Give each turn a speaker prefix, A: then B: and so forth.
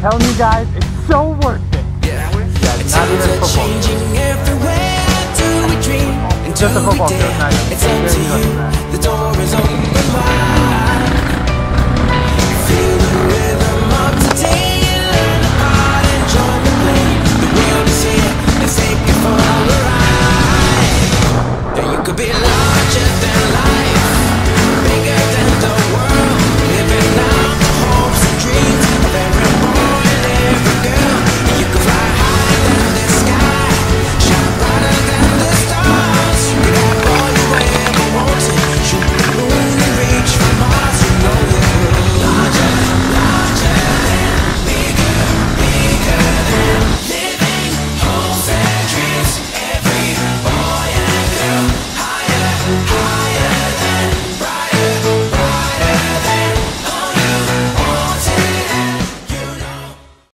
A: telling you guys, it's so worth it.
B: Yeah,
A: not even football.
B: Changing everywhere. Do we dream? And
A: Just a football field, not even.
B: It's up to you. The door is open wide. Feel the rhythm of today. Learn about and join the play. The world is here. Let's take it for a ride. And you could be larger than life.